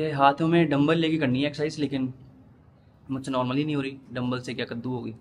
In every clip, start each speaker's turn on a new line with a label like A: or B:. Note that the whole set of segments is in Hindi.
A: ये हाथों में डंबल लेके करनी है एक्सरसाइज, लेकिन मुझसे नॉर्मली नहीं हो रही। डंबल से क्या कद्दू होगी।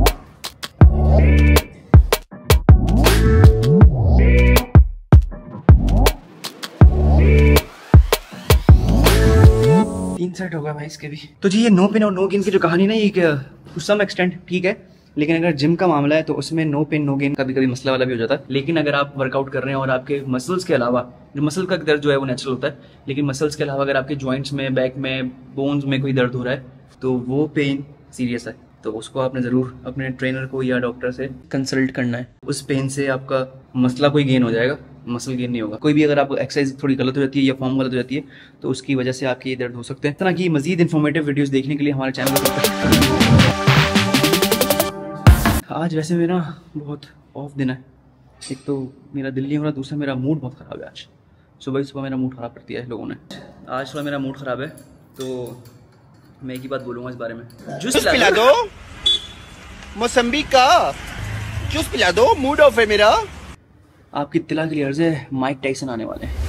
A: तीन सेट होगा भाई इसके भी। तो जी ये नो पेन और नो गेन की जो कहानी ना, ये टू सम एक्सटेंट ठीक है, लेकिन अगर जिम का मामला है तो उसमें नो पेन नो गेन कभी कभी मसला वाला भी हो जाता है। लेकिन अगर आप वर्कआउट कर रहे हैं और आपके मसल्स के अलावा, जो मसल का दर्द जो है वो नेचुरल होता है, लेकिन मसल्स के अलावा अगर आपके जॉइंट्स में, बैक में, बोन्स में कोई दर्द हो रहा है तो वो पेन सीरियस है। तो उसको आपने ज़रूर अपने ट्रेनर को या डॉक्टर से कंसल्ट करना है। उस पेन से आपका मसला कोई गेन हो जाएगा, मसल गेन नहीं होगा। कोई भी अगर आप एक्सरसाइज थोड़ी गलत हो जाती है या फॉर्म गलत हो जाती है तो उसकी वजह से आपके ये दर्द हो सकते हैं। इस तरह की मजीद इन्फॉर्मेटिव वीडियोस देखने के लिए हमारे चैनल को। आज वैसे मेरा बहुत ऑफ दिन है। एक तो मेरा दिल नहीं हो रहा, दूसरा मेरा मूड बहुत ख़राब है। आज सुबह ही सुबह मेरा मूड ख़राब कर दिया है लोगों ने। आज सुबह मेरा मूड ख़राब है तो मैं एक ही बात बोलूँगा इस बारे में, जूस पिला दो, मौसम्बी का जूस पिला दो, मूड ऑफ है मेरा। आपकी इत्तला के लिए अर्ज़ है, माइक टाइसन आने वाले हैं।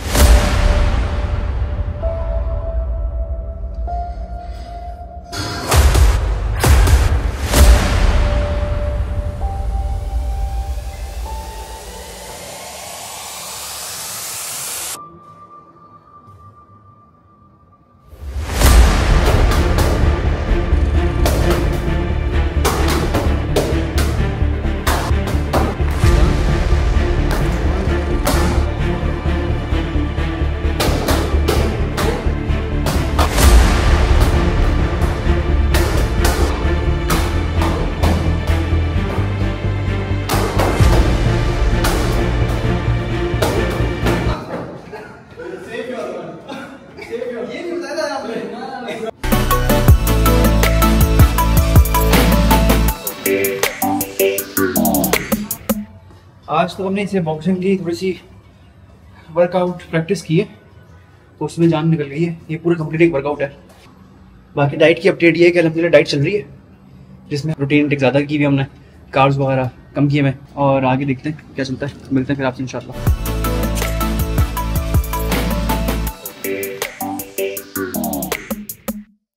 A: आज तो हमने इसे बॉक्सिंग की थोड़ी सी वर्कआउट प्रैक्टिस की है तो उसमें जान निकल गई है। ये पूरा कंप्लीट एक वर्कआउट है। बाकी डाइट की अपडेट ये है कि अल्हम्दुलिल्लाह डाइट चल रही है, जिसमें प्रोटीन इंटेक ज़्यादा की हुई हमने, कार्ब्स वगैरह कम किए हुए, और आगे देखते हैं क्या चलता है। मिलते हैं फिर आपसे इंशाल्लाह।